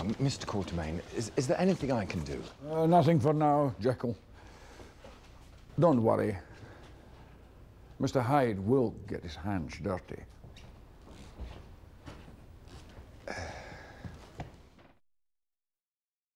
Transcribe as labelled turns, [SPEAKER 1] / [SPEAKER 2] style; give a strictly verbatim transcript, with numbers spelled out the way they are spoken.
[SPEAKER 1] Mister Quatermain, is, is there anything I can do?
[SPEAKER 2] Uh, nothing for now, Jekyll. Don't worry. Mister Hyde will get his hands dirty.